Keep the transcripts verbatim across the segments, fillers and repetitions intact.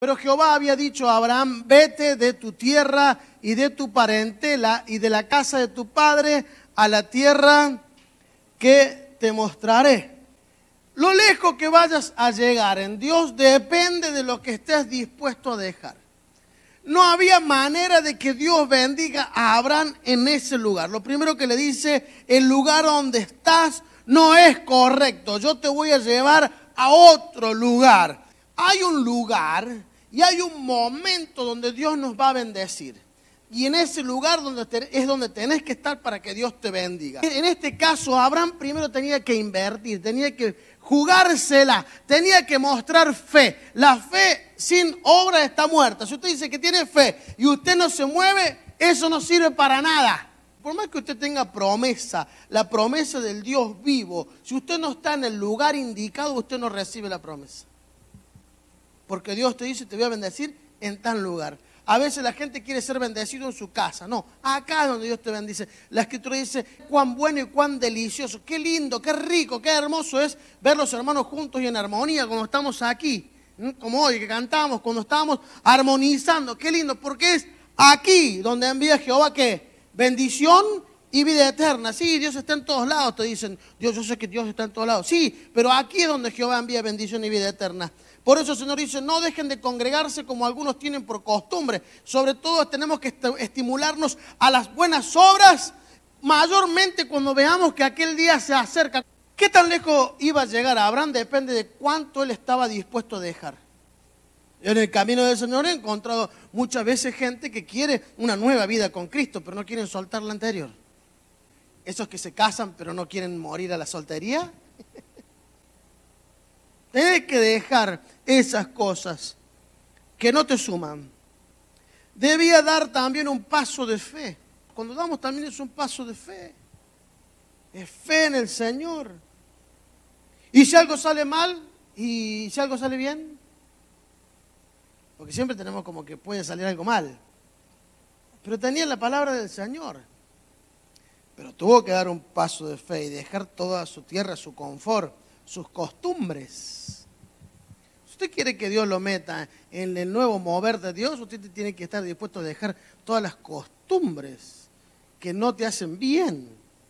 Pero Jehová había dicho a Abraham: vete de tu tierra y de tu parentela y de la casa de tu padre a la tierra que te mostraré. Lo lejos que vayas a llegar en Dios depende de lo que estés dispuesto a dejar. No había manera de que Dios bendiga a Abraham en ese lugar. Lo primero que le dice: el lugar donde estás no es correcto, yo te voy a llevar a otro lugar. Hay un lugar y hay un momento donde Dios nos va a bendecir. Y en ese lugar donde te, es donde tenés que estar para que Dios te bendiga. En este caso, Abraham primero tenía que invertir, tenía que jugársela, tenía que mostrar fe. La fe sin obra está muerta. Si usted dice que tiene fe y usted no se mueve, eso no sirve para nada. Por más que usted tenga promesa, la promesa del Dios vivo, si usted no está en el lugar indicado, usted no recibe la promesa. Porque Dios te dice: te voy a bendecir en tal lugar. A veces la gente quiere ser bendecido en su casa. No, acá es donde Dios te bendice. La Escritura dice: cuán bueno y cuán delicioso, qué lindo, qué rico, qué hermoso es ver los hermanos juntos y en armonía cuando estamos aquí. Como hoy que cantamos, cuando estamos armonizando. Qué lindo, porque es aquí donde envía Jehová ¿qué? Bendición y vida eterna. Sí, Dios está en todos lados, te dicen. Dios, yo sé que Dios está en todos lados. Sí, pero aquí es donde Jehová envía bendición y vida eterna. Por eso el Señor dice: no dejen de congregarse como algunos tienen por costumbre. Sobre todo tenemos que estimularnos a las buenas obras, mayormente cuando veamos que aquel día se acerca. ¿Qué tan lejos iba a llegar a Abraham? Depende de cuánto él estaba dispuesto a dejar. En el camino del Señor he encontrado muchas veces gente que quiere una nueva vida con Cristo, pero no quieren soltar la anterior. Esos que se casan pero no quieren morir a la soltería. Tienes que dejar esas cosas que no te suman. Debía dar también un paso de fe. Cuando damos también es un paso de fe. Es fe en el Señor. Y si algo sale mal, y si algo sale bien, porque siempre tenemos como que puede salir algo mal. Pero tenía la palabra del Señor. Pero tuvo que dar un paso de fe y dejar toda su tierra, su confort, sus costumbres. Si usted quiere que Dios lo meta en el nuevo mover de Dios, usted tiene que estar dispuesto a dejar todas las costumbres que no te hacen bien.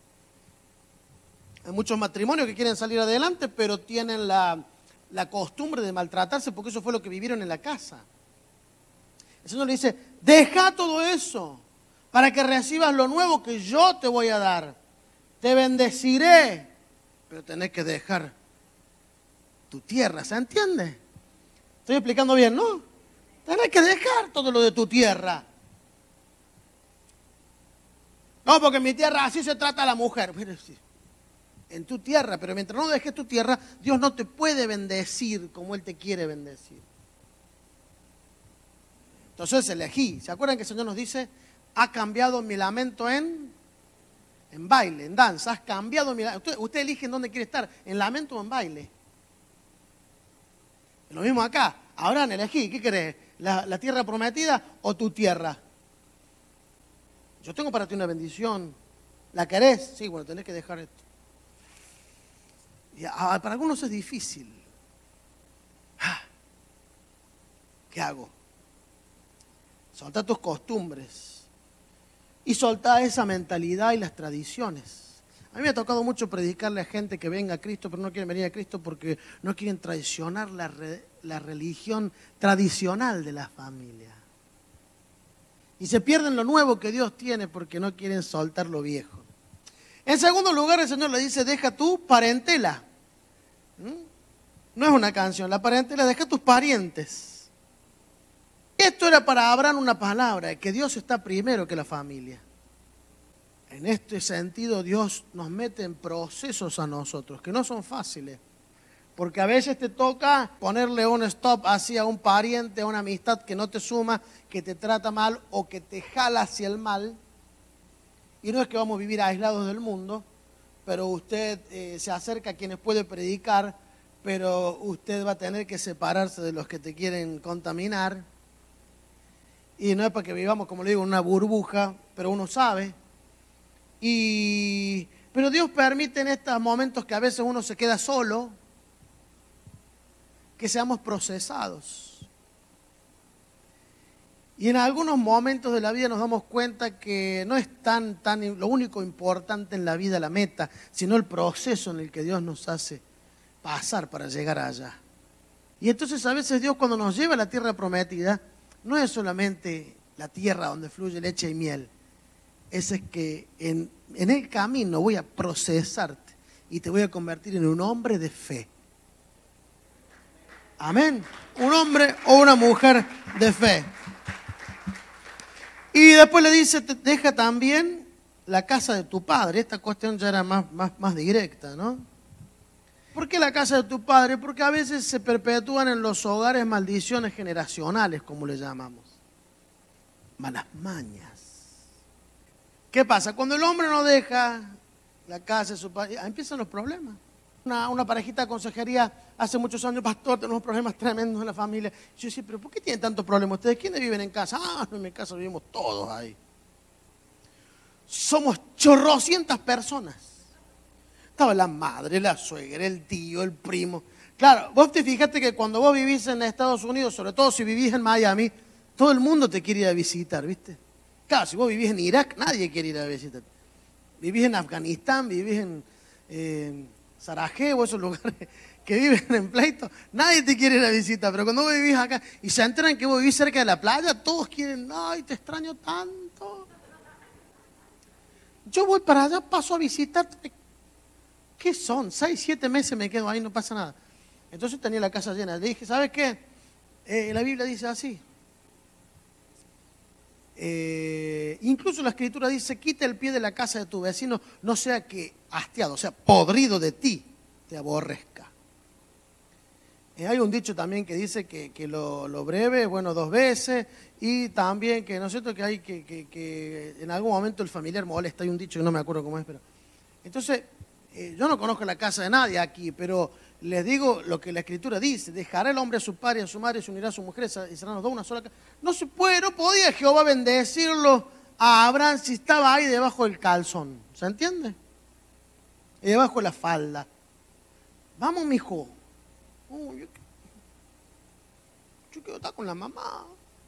Hay muchos matrimonios que quieren salir adelante, pero tienen la, la costumbre de maltratarse porque eso fue lo que vivieron en la casa. El Señor le dice: deja todo eso para que recibas lo nuevo que yo te voy a dar. Te bendeciré, pero tenés que dejar tu tierra, ¿se entiende? Estoy explicando bien, ¿no? Tenés que dejar todo lo de tu tierra. No, porque en mi tierra así se trata a la mujer. Pero sí, en tu tierra, pero mientras no dejes tu tierra, Dios no te puede bendecir como Él te quiere bendecir. Entonces elegí. ¿Se acuerdan que el Señor nos dice: ha cambiado mi lamento en, en baile, en danza? Has cambiado mi lamento. Usted, usted elige en dónde quiere estar, en lamento o en baile. Lo mismo acá. Abraham, elegí. ¿Qué querés? ¿La, la tierra prometida o tu tierra? Yo tengo para ti una bendición. ¿La querés? Sí, bueno, tenés que dejar esto. Y a, para algunos es difícil. ¿Qué hago? Soltá tus costumbres y soltá esa mentalidad y las tradiciones. A mí me ha tocado mucho predicarle a gente que venga a Cristo, pero no quieren venir a Cristo porque no quieren traicionar la, re, la religión tradicional de la familia. Y se pierden lo nuevo que Dios tiene porque no quieren soltar lo viejo. En segundo lugar, el Señor le dice: deja tu parentela. ¿Mm? No es una canción, la parentela, deja tus parientes. Esto era para Abraham una palabra, que Dios está primero que la familia. En este sentido, Dios nos mete en procesos a nosotros, que no son fáciles. Porque a veces te toca ponerle un stop hacia un pariente, a una amistad que no te suma, que te trata mal o que te jala hacia el mal. Y no es que vamos a vivir aislados del mundo, pero usted eh, se acerca a quienes puede predicar, pero usted va a tener que separarse de los que te quieren contaminar. Y no es para que vivamos, como le digo, en una burbuja, pero uno sabe. Y, pero Dios permite en estos momentos que a veces uno se queda solo, que seamos procesados. Y en algunos momentos de la vida nos damos cuenta que no es tan, tan, lo único importante en la vida la meta, sino el proceso en el que Dios nos hace pasar para llegar allá. Y entonces a veces Dios cuando nos lleva a la tierra prometida, no es solamente la tierra donde fluye leche y miel, es que en, en el camino voy a procesarte y te voy a convertir en un hombre de fe. Amén. Un hombre o una mujer de fe. Y después le dice, te deja también la casa de tu padre. Esta cuestión ya era más, más, más directa, ¿no? ¿Por qué la casa de tu padre? Porque a veces se perpetúan en los hogares maldiciones generacionales, como le llamamos. Malas mañas. ¿Qué pasa? Cuando el hombre no deja la casa de su padre, empiezan los problemas. Una, una parejita de consejería hace muchos años, pastor, tenemos problemas tremendos en la familia. Yo decía, pero ¿por qué tienen tantos problemas ustedes? ¿Quiénes viven en casa? Ah, no, en mi casa vivimos todos ahí. Somos chorrocientas personas. Estaba la madre, la suegra, el tío, el primo. Claro, vos te fijaste que cuando vos vivís en Estados Unidos, sobre todo si vivís en Miami, todo el mundo te quiere ir a visitar, ¿viste? Claro, si vos vivís en Irak, nadie quiere ir a visitar. Vivís en Afganistán, vivís en eh, Sarajevo, esos lugares que viven en pleito, nadie te quiere ir a visitar. Pero cuando vos vivís acá y se enteran que vos vivís cerca de la playa, todos quieren, ay, te extraño tanto. Yo voy para allá, paso a visitarte. ¿Qué son? Seis, siete meses me quedo ahí, no pasa nada. Entonces tenía la casa llena. Le dije, ¿sabes qué? Eh, la Biblia dice así. Eh, incluso la Escritura dice, quita el pie de la casa de tu vecino, no sea que hastiado, o sea, podrido de ti, te aborrezca. Eh, hay un dicho también que dice que, que lo, lo breve, bueno, dos veces, y también que, ¿no es cierto?, que hay que, que, que en algún momento el familiar molesta. Hay un dicho que no me acuerdo cómo es, pero... Entonces... Eh, yo no conozco la casa de nadie aquí, pero les digo lo que la Escritura dice: dejará el hombre a su padre y a su madre, se unirá a su mujer y serán los dos una sola casa. No se puede, no podía Jehová bendecirlo a Abraham si estaba ahí debajo del calzón. ¿Se entiende? Y debajo de la falda. Vamos, mijo. Oh, yo, yo quiero estar con la mamá.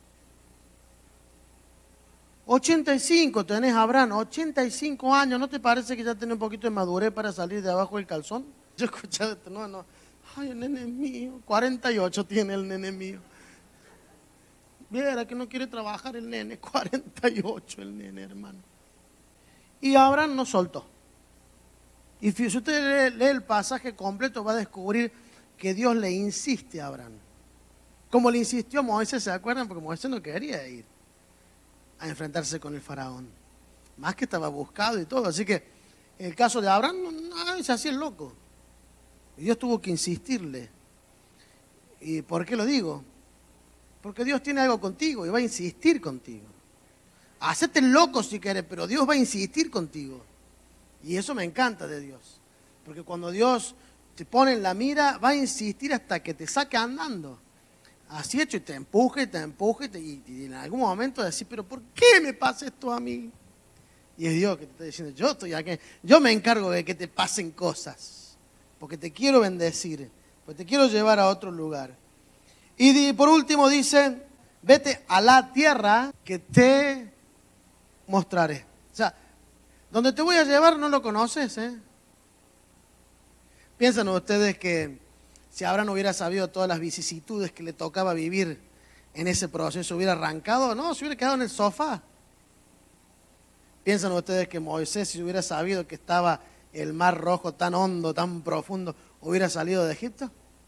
ochenta y cinco tenés, Abraham, ochenta y cinco años, ¿no te parece que ya tenés un poquito de madurez para salir de abajo del calzón? Yo he escuchado esto, no, no, ay, el nene es mío, cuarenta y ocho tiene el nene mío. Viera que no quiere trabajar el nene, cuarenta y ocho el nene, hermano. Y Abraham no soltó. Y si usted lee, lee el pasaje completo, va a descubrir que Dios le insiste a Abraham. Como le insistió a Moisés, ¿se acuerdan? Porque Moisés no quería ir a enfrentarse con el faraón, más que estaba buscado y todo. Así que en el caso de Abraham, no, se hacía el loco, y Dios tuvo que insistirle. ¿Y por qué lo digo? Porque Dios tiene algo contigo y va a insistir contigo. Hacete el loco si quieres, pero Dios va a insistir contigo, y eso me encanta de Dios, porque cuando Dios te pone en la mira, va a insistir hasta que te saque andando. Así hecho, y te empuje, y te empuje, y, te, y, y en algún momento decís, pero ¿por qué me pasa esto a mí? Y es Dios que te está diciendo, yo estoy aquí, yo me encargo de que te pasen cosas, porque te quiero bendecir, porque te quiero llevar a otro lugar. Y di, por último dice, vete a la tierra que te mostraré. O sea, donde te voy a llevar no lo conoces, ¿eh? Piensan ustedes que si Abraham hubiera sabido todas las vicisitudes que le tocaba vivir en ese proceso, ¿hubiera arrancado? No, se hubiera quedado en el sofá. ¿Piensan ustedes que Moisés, si hubiera sabido que estaba el mar rojo tan hondo, tan profundo, hubiera salido de Egipto?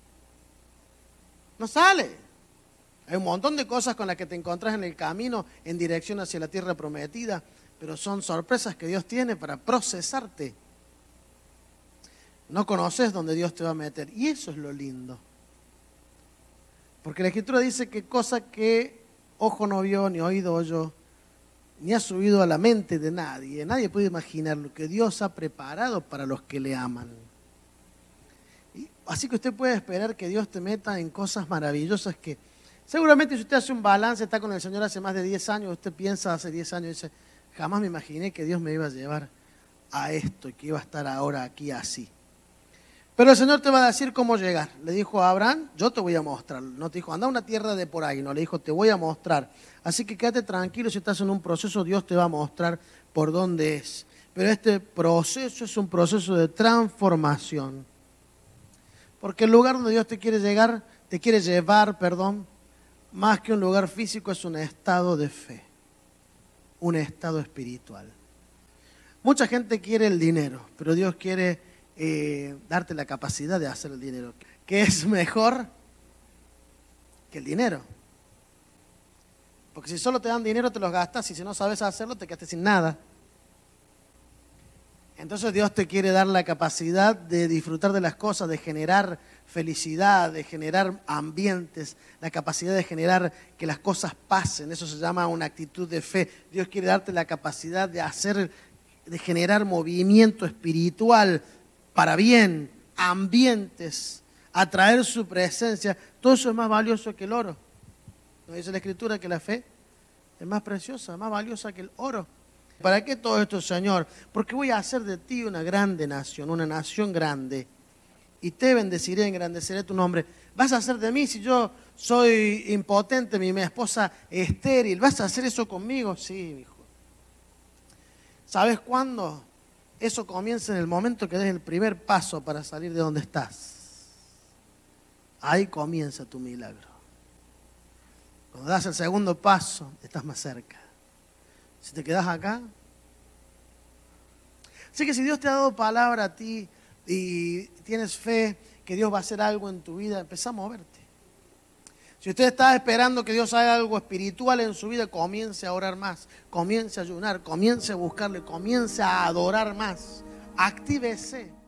No sale. Hay un montón de cosas con las que te encontrás en el camino en dirección hacia la tierra prometida, pero son sorpresas que Dios tiene para procesarte. No conoces dónde Dios te va a meter. Y eso es lo lindo. Porque la Escritura dice que cosa que ojo no vio, ni oído oyó, ni ha subido a la mente de nadie. Nadie puede imaginar lo que Dios ha preparado para los que le aman. Y así que usted puede esperar que Dios te meta en cosas maravillosas que seguramente si usted hace un balance, está con el Señor hace más de diez años, usted piensa hace diez años y dice, jamás me imaginé que Dios me iba a llevar a esto y que iba a estar ahora aquí así. Pero el Señor te va a decir cómo llegar. Le dijo a Abraham, yo te voy a mostrar. No te dijo, anda a una tierra de por ahí. No, le dijo, te voy a mostrar. Así que quédate tranquilo, si estás en un proceso, Dios te va a mostrar por dónde es. Pero este proceso es un proceso de transformación. Porque el lugar donde Dios te quiere llegar, te quiere llevar, perdón, más que un lugar físico, es un estado de fe. Un estado espiritual. Mucha gente quiere el dinero, pero Dios quiere eh, darte la capacidad de hacer el dinero. ¿Qué es mejor que el dinero? Porque si solo te dan dinero, te los gastas, y si no sabes hacerlo, te quedaste sin nada. Entonces Dios te quiere dar la capacidad de disfrutar de las cosas, de generar felicidad, de generar ambientes, la capacidad de generar que las cosas pasen. Eso se llama una actitud de fe. Dios quiere darte la capacidad de hacer, de generar movimiento espiritual para bien, ambientes, atraer su presencia. Todo eso es más valioso que el oro. ¿No dice la Escritura que la fe es más preciosa, más valiosa que el oro? ¿Para qué todo esto, Señor? Porque voy a hacer de ti una grande nación, una nación grande. Y te bendeciré, engrandeceré tu nombre. ¿Vas a hacer de mí si yo soy impotente, mi, mi esposa estéril? ¿Vas a hacer eso conmigo? Sí, hijo. ¿Sabes cuándo? Eso comienza en el momento que des el primer paso para salir de donde estás. Ahí comienza tu milagro. Cuando das el segundo paso, estás más cerca. Si te quedas acá. Así que si Dios te ha dado palabra a ti y tienes fe que Dios va a hacer algo en tu vida, empezá a moverte. Si usted está esperando que Dios haga algo espiritual en su vida, comience a orar más, comience a ayunar, comience a buscarle, comience a adorar más. Actívese.